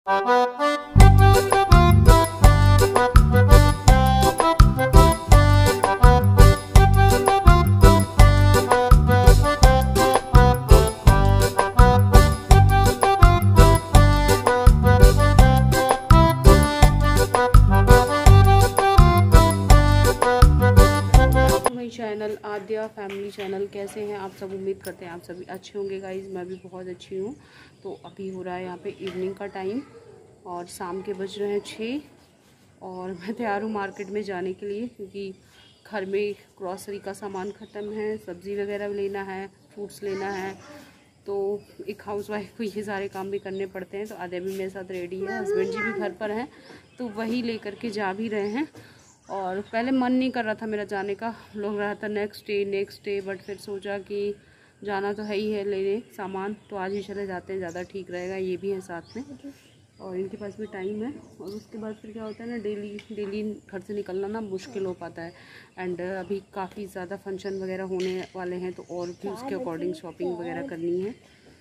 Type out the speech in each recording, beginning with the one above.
Channel आद्या family channel, कैसे हैं आप सब? उम्मीद करते हैं आप सभी अच्छे होंगे गाइज़। मैं भी बहुत अच्छी हूँ। तो अभी हो रहा है यहाँ पे इवनिंग का टाइम और शाम के बज रहे हैं 6 और मैं तैयार हूँ मार्केट में जाने के लिए, क्योंकि घर में ग्रॉसरी का सामान ख़त्म है, सब्ज़ी वगैरह लेना है, फ्रूट्स लेना है। तो एक हाउसवाइफ को ये सारे काम भी करने पड़ते हैं। तो आद्या भी मेरे साथ रेडी है, हस्बैंड जी भी घर पर हैं, तो वही लेकर के जा भी रहे हैं। और पहले मन नहीं कर रहा था मेरा जाने का, लग रहा था नेक्स्ट डे, बट फिर सोचा कि जाना तो है ही है लेने सामान, तो आज ही चले जाते हैं, ज़्यादा ठीक रहेगा। ये भी है साथ में और इनके पास भी टाइम है। और उसके बाद फिर क्या होता है ना, डेली घर से निकलना ना मुश्किल हो पाता है। एंड अभी काफ़ी ज़्यादा फंक्शन वगैरह होने वाले हैं, तो और भी उसके अकॉर्डिंग शॉपिंग वगैरह करनी है।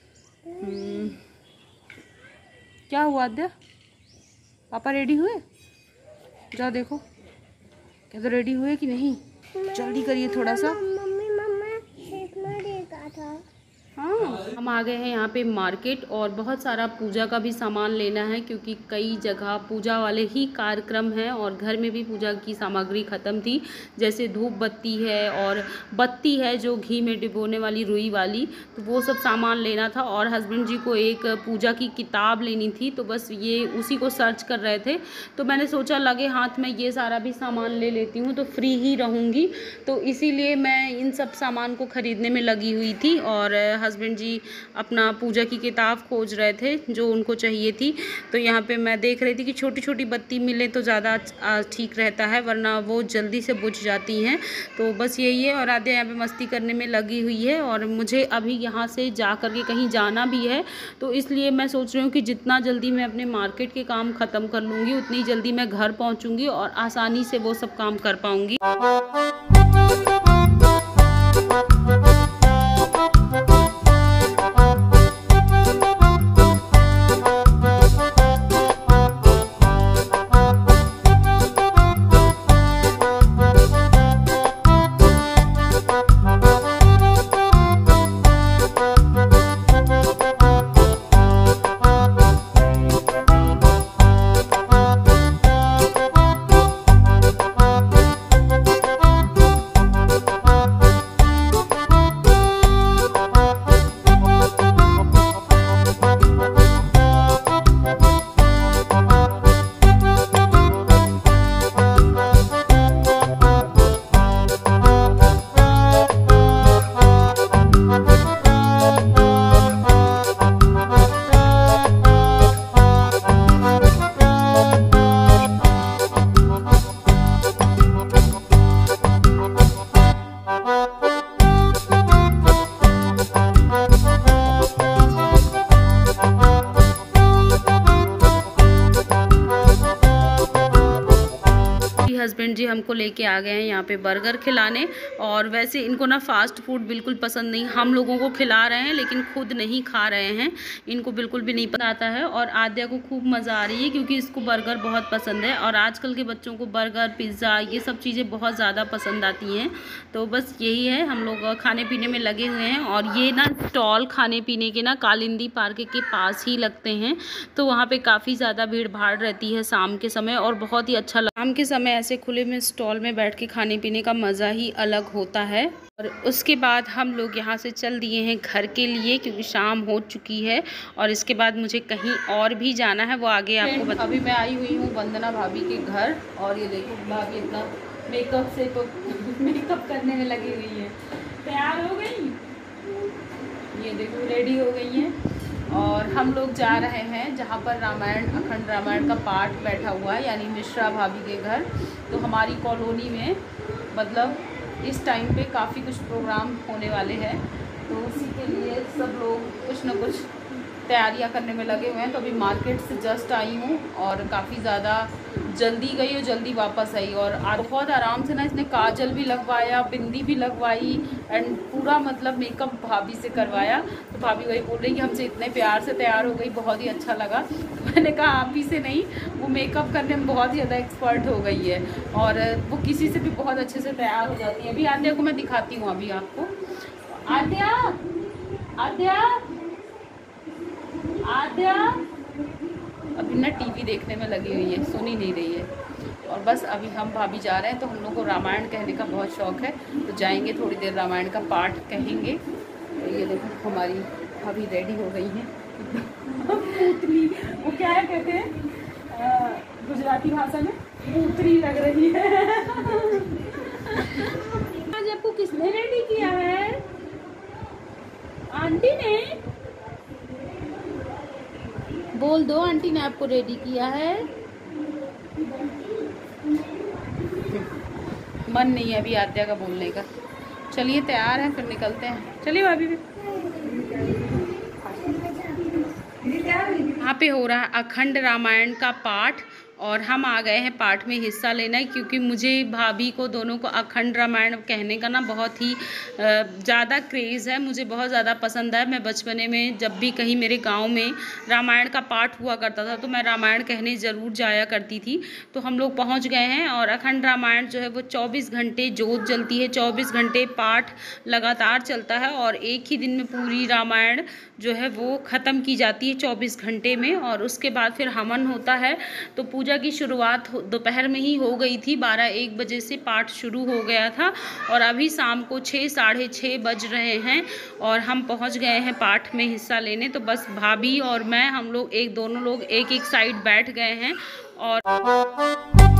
क्या हुआ आद्या? पापा रेडी हुए? जाओ देखो, क्या तो रेडी हुए कि नहीं? जल्दी करिए थोड़ा सा। हाँ, हम आ गए हैं यहाँ पे मार्केट और बहुत सारा पूजा का भी सामान लेना है, क्योंकि कई जगह पूजा वाले ही कार्यक्रम हैं और घर में भी पूजा की सामग्री ख़त्म थी। जैसे धूप बत्ती है और बत्ती है जो घी में डिबोने वाली रुई वाली, तो वो सब सामान लेना था। और हस्बैंड जी को एक पूजा की किताब लेनी थी, तो बस ये उसी को सर्च कर रहे थे। तो मैंने सोचा लगे हाथ में ये सारा भी सामान ले लेती हूँ तो फ्री ही रहूँगी, तो इसीलिए मैं इन सब सामान को ख़रीदने में लगी हुई थी। और हस्बैंड जी अपना पूजा की किताब खोज रहे थे जो उनको चाहिए थी। तो यहाँ पे मैं देख रही थी कि छोटी छोटी बत्ती मिले तो ज़्यादा ठीक रहता है, वरना वो जल्दी से बुझ जाती हैं। तो बस यही है। और आद्या यहाँ पे मस्ती करने में लगी हुई है और मुझे अभी यहाँ से जा कर के कहीं जाना भी है, तो इसलिए मैं सोच रही हूँ कि जितना जल्दी मैं अपने मार्केट के काम ख़त्म कर लूँगी उतनी जल्दी मैं घर पहुँचूँगी और आसानी से वो सब काम कर पाऊँगी। हस्बैंड जी हमको लेके आ गए हैं यहाँ पे बर्गर खिलाने। और वैसे इनको ना फास्ट फूड बिल्कुल पसंद नहीं, हम लोगों को खिला रहे हैं लेकिन खुद नहीं खा रहे हैं, इनको बिल्कुल भी नहीं पसंद आता है। और आद्या को खूब मज़ा आ रही है क्योंकि इसको बर्गर बहुत पसंद है और आजकल के बच्चों को बर्गर पिज़्ज़ा ये सब चीज़ें बहुत ज़्यादा पसंद आती हैं। तो बस यही है, हम लोग खाने पीने में लगे हुए हैं। और ये ना स्टॉल खाने पीने के ना कालिंदी पार्क के पास ही लगते हैं, तो वहाँ पे काफ़ी ज़्यादा भीड़ भाड़ रहती है शाम के समय और बहुत ही अच्छा शाम के समय ऐसे खुले में स्टॉल में बैठ के खाने पीने का मज़ा ही अलग होता है। और उसके बाद हम लोग यहाँ से चल दिए हैं घर के लिए, क्योंकि शाम हो चुकी है और इसके बाद मुझे कहीं और भी जाना है, वो आगे आपको बता। अभी मैं आई हुई हूँ वंदना भाभी के घर और ये देखो भाभी इतना मेकअप करने में लगी हुई है। तैयार हो गई, ये देखो रेडी हो गई हैं। और हम लोग जा रहे हैं जहाँ पर रामायण अखंड रामायण का पाठ बैठा हुआ है, यानी मिश्रा भाभी के घर। तो हमारी कॉलोनी में मतलब इस टाइम पे काफ़ी कुछ प्रोग्राम होने वाले हैं, तो उसी के लिए सब लोग कुछ न कुछ तैयारियां करने में लगे हुए हैं। तो अभी मार्केट से जस्ट आई हूँ और काफ़ी ज़्यादा जल्दी गई और जल्दी वापस आई। और बहुत आराम से ना इसने काजल भी लगवाया, बिंदी भी लगवाई एंड पूरा मतलब मेकअप भाभी से करवाया। तो भाभी वही बोल रही कि हमसे इतने प्यार से तैयार हो गई, बहुत ही अच्छा लगा। मैंने कहा आप ही से नहीं, वो मेकअप करने में बहुत ही ज़्यादा एक्सपर्ट हो गई है और वो किसी से भी बहुत अच्छे से तैयार हो जाती है। अभी आद्या को मैं दिखाती हूँ अभी आपको। आद्या, आद्या, आद्या अभी ना टीवी देखने में लगी हुई है, सुन ही नहीं रही है। और बस अभी हम भाभी जा रहे हैं। तो हम लोग को रामायण कहने का बहुत शौक़ है, तो जाएंगे थोड़ी देर रामायण का पाठ कहेंगे। तो ये देखो हमारी भाभी रेडी हो गई हैं। पूतली, वो क्या है कहते हैं गुजराती भाषा में, पूतली लग रही है। आज आपको किसने रेडी किया है? आंटी ने? बोल दो, आंटी ने आपको रेडी किया है। मन नहीं है अभी आद्या का बोलने का। चलिए तैयार हैं, फिर निकलते हैं। चलिए भाभी भी। यहाँ पे हो रहा है अखंड रामायण का पाठ और हम आ गए हैं पाठ में हिस्सा लेना, क्योंकि मुझे भाभी को दोनों को अखंड रामायण कहने का ना बहुत ही ज़्यादा क्रेज़ है। मुझे बहुत ज़्यादा पसंद है। मैं बचपने में जब भी कहीं मेरे गांव में रामायण का पाठ हुआ करता था तो मैं रामायण कहने ज़रूर जाया करती थी। तो हम लोग पहुंच गए हैं और अखंड रामायण जो है वो 24 घंटे जोत जलती है, 24 घंटे पाठ लगातार चलता है और एक ही दिन में पूरी रामायण जो है वो ख़त्म की जाती है 24 घंटे में। और उसके बाद फिर हवन होता है। तो पूजा की शुरुआत दोपहर में ही हो गई थी, 12-1 बजे से पाठ शुरू हो गया था और अभी शाम को 6 साढ़े 6 बज रहे हैं और हम पहुंच गए हैं पाठ में हिस्सा लेने। तो बस भाभी और मैं, हम लोग दोनों लोग एक साइड बैठ गए हैं और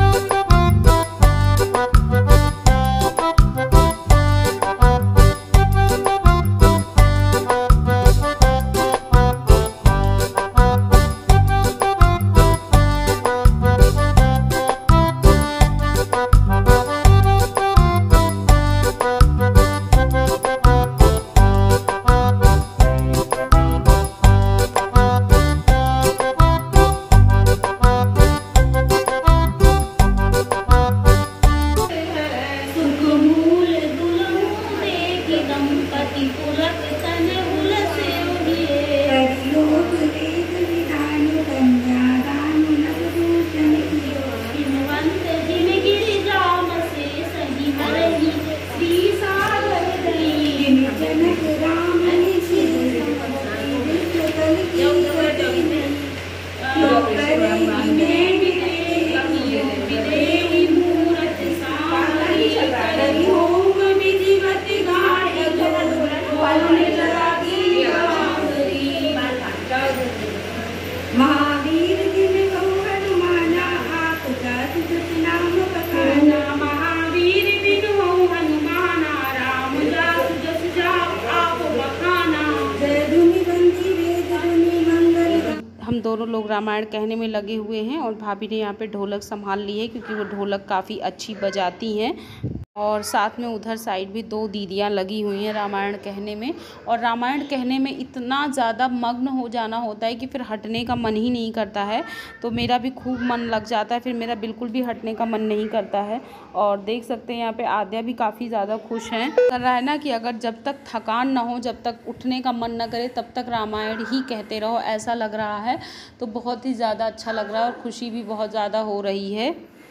महावीर दिन कहु हनुमाना आप जस नाम पखाना। महावीर दिन कहु हनुमाना राम जस जाप आप बखाना। जय धुनि बंसी वेद धुनि मंगल। हम दोनों लोग रामायण कहने में लगे हुए हैं और भाभी ने यहाँ पे ढोलक संभाल ली है, क्योंकि वो ढोलक काफ़ी अच्छी बजाती हैं। और साथ में उधर साइड भी 2 दीदियाँ लगी हुई हैं रामायण कहने में। और रामायण कहने में इतना ज़्यादा मग्न हो जाना होता है कि फिर हटने का मन ही नहीं करता है। तो मेरा भी खूब मन लग जाता है, फिर मेरा बिल्कुल भी हटने का मन नहीं करता है। और देख सकते हैं यहाँ पे आद्या भी काफ़ी ज़्यादा खुश हैं। कर रहा है ना कि अगर जब तक थकान ना हो, जब तक उठने का मन ना करे, तब तक रामायण ही कहते रहो, ऐसा लग रहा है। तो बहुत ही ज़्यादा अच्छा लग रहा है और खुशी भी बहुत ज़्यादा हो रही है।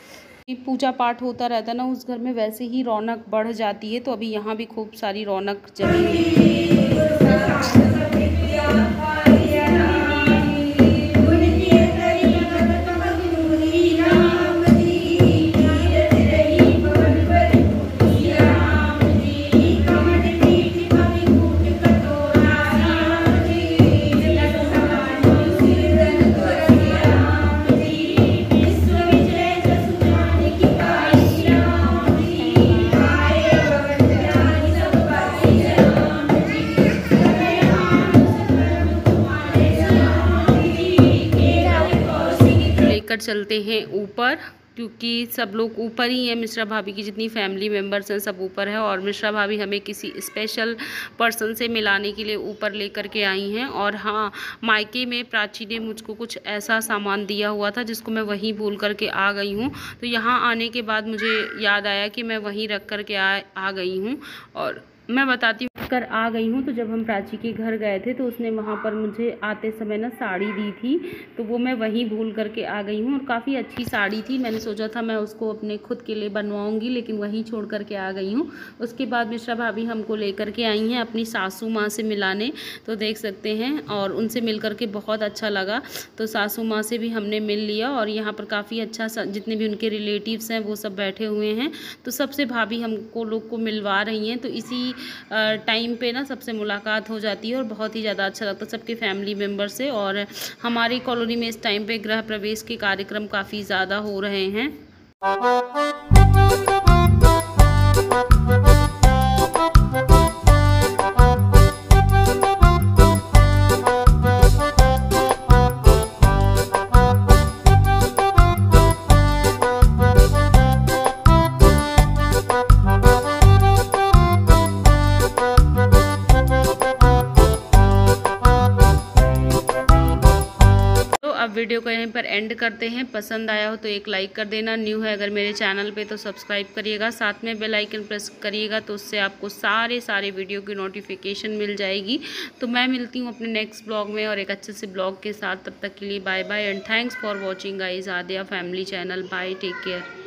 पूजा पाठ होता रहता है ना उस घर में, वैसे ही रौनक बढ़ जाती है। तो अभी यहाँ भी खूब सारी रौनक जमी हुई चलते हैं ऊपर। क्योंकि सब लोग ऊपर ही हैं। मिश्रा भाभी की जितनी फैमिली मेम्बर्स हैं सब ऊपर है, और मिश्रा भाभी हमें किसी स्पेशल पर्सन से मिलाने के लिए ऊपर लेकर के आई हैं। और हाँ, मायके में प्राची ने मुझको कुछ ऐसा सामान दिया हुआ था जिसको मैं वहीं भूल करके आ गई हूँ। तो यहाँ आने के बाद मुझे याद आया कि मैं वहीं रख कर के आ गई हूँ। और मैं बताती हूँ कर आ गई हूँ। तो जब हम प्राची के घर गए थे तो उसने वहाँ पर मुझे आते समय ना साड़ी दी थी, तो वो मैं वहीं भूल करके आ गई हूँ। और काफ़ी अच्छी साड़ी थी, मैंने सोचा था मैं उसको अपने खुद के लिए बनवाऊँगी, लेकिन वहीं छोड़ करके आ गई हूँ। उसके बाद मिश्रा भाभी हमको लेकर के आई हैं अपनी सासू माँ से मिलाने, तो देख सकते हैं। और उनसे मिल करके बहुत अच्छा लगा, तो सासू माँ से भी हमने मिल लिया। और यहाँ पर काफ़ी अच्छा जितने भी उनके रिलेटिव्स हैं वो सब बैठे हुए हैं, तो सबसे भाभी हमको लोग को मिलवा रही हैं। तो इसी टाइम पे ना सबसे मुलाकात हो जाती है और बहुत ही ज़्यादा अच्छा लगता है सबके फैमिली मेम्बर से। और हमारी कॉलोनी में इस टाइम पे गृह प्रवेश के कार्यक्रम काफ़ी ज़्यादा हो रहे हैं। अब वीडियो को यहीं पर एंड करते हैं। पसंद आया हो तो एक लाइक कर देना, न्यू है अगर मेरे चैनल पे तो सब्सक्राइब करिएगा, साथ में बेल आइकन प्रेस करिएगा, तो उससे आपको सारे वीडियो की नोटिफिकेशन मिल जाएगी। तो मैं मिलती हूँ अपने नेक्स्ट ब्लॉग में और एक अच्छे से ब्लॉग के साथ। तब तक के लिए bye bye and thanks for watching guys Adya family channel. Bye, take care.